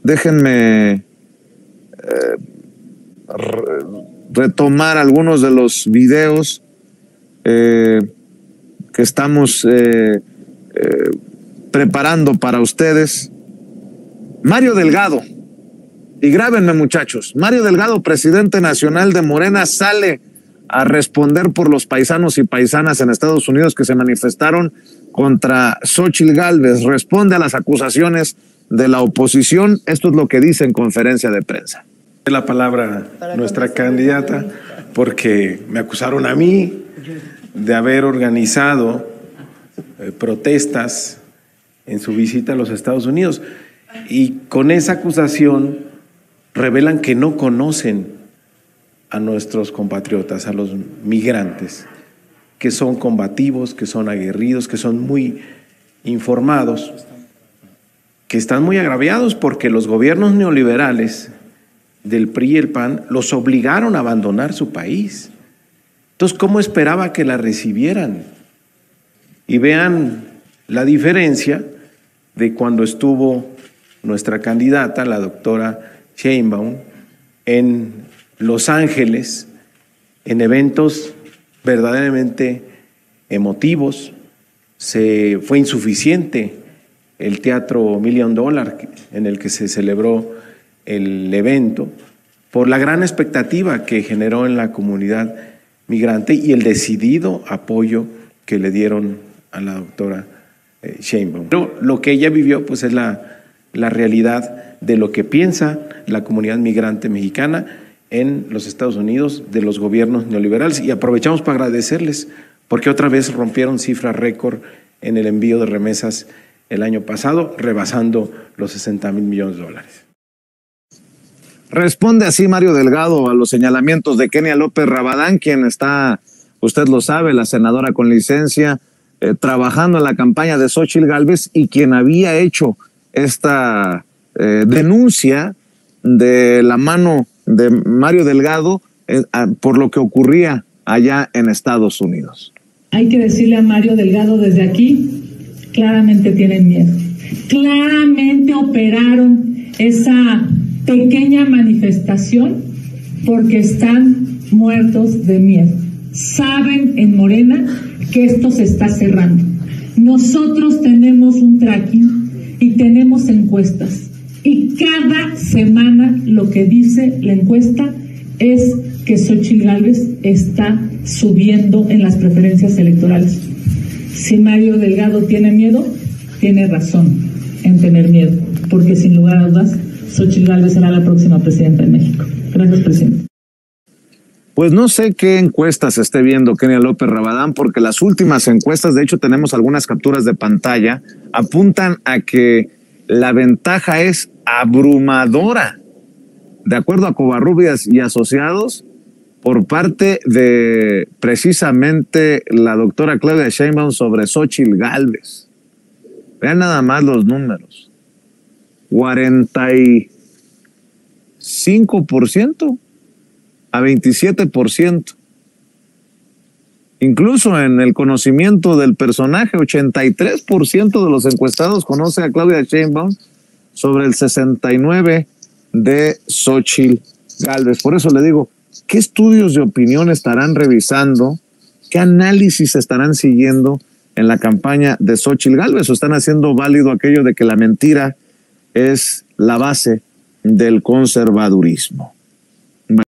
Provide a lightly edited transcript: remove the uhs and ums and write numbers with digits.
déjenme retomar algunos de los videos que estamos preparando para ustedes. Mario Delgado, y grábenme muchachos, Mario Delgado, presidente nacional de Morena, sale a responder por los paisanos y paisanas en Estados Unidos que se manifestaron contra Xóchitl Gálvez. Responde a las acusaciones de la oposición. Esto es lo que dice en conferencia de prensa. La palabra nuestra candidata, porque me acusaron a mí de haber organizado protestas en su visita a los Estados Unidos, y con esa acusación revelan que no conocen a nuestros compatriotas, a los migrantes, que son combativos, que son aguerridos, que son muy informados, que están muy agraviados porque los gobiernos neoliberales del PRI y el PAN los obligaron a abandonar su país. Entonces, ¿cómo esperaba que la recibieran? Y vean la diferencia de cuando estuvo nuestra candidata, la doctora Sheinbaum, en Los Ángeles, en eventos verdaderamente emotivos. Fue insuficiente el Teatro $1 Million en el que se celebró el evento, por la gran expectativa que generó en la comunidad migrante y el decidido apoyo que le dieron a la doctora Sheinbaum. Pero lo que ella vivió pues es la realidad de lo que piensa la comunidad migrante mexicana en los Estados Unidos, de los gobiernos neoliberales, y aprovechamos para agradecerles porque otra vez rompieron cifra récord en el envío de remesas el año pasado, rebasando los $60,000 millones. Responde así Mario Delgado a los señalamientos de Kenia López Rabadán, quien está, usted lo sabe, la senadora con licencia, trabajando en la campaña de Xóchitl Gálvez, y quien había hecho esta denuncia de la mano de Mario Delgado por lo que ocurría allá en Estados Unidos. Hay que decirle a Mario Delgado desde aquí, claramente tienen miedo. Claramente operaron esa pequeña manifestación porque están muertos de miedo. Saben en Morena que esto se está cerrando. Nosotros tenemos un tracking y tenemos encuestas. Y cada semana lo que dice la encuesta es que Xóchitl Gálvez está subiendo en las preferencias electorales. Si Mario Delgado tiene miedo, tiene razón en tener miedo, porque sin lugar a dudas, Xóchitl Gálvez será la próxima presidenta de México. Gracias, presidente. Pues no sé qué encuestas esté viendo Kenia López Rabadán, porque las últimas encuestas, de hecho tenemos algunas capturas de pantalla, apuntan a que la ventaja es abrumadora, de acuerdo a Covarrubias y Asociados, por parte de precisamente la doctora Claudia Sheinbaum sobre Xóchitl Gálvez. Vean nada más los números. 45% a 27%. Incluso en el conocimiento del personaje, 83% de los encuestados conoce a Claudia Sheinbaum sobre el 69% de Xóchitl Gálvez. Por eso le digo, ¿qué estudios de opinión estarán revisando? ¿Qué análisis estarán siguiendo en la campaña de Xóchitl Gálvez? ¿O están haciendo válido aquello de que la mentira es la base del conservadurismo?